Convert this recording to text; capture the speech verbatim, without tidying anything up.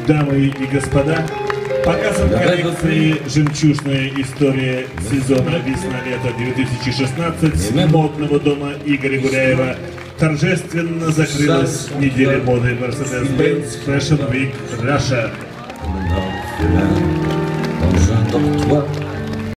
Дамы и господа, показом коллекции «Жемчужная история» сезона весна-лето две тысячи шестнадцать модного дома Игоря Гуляева торжественно закрылась неделя моды Mercedes-Benz Fashion Week Russia.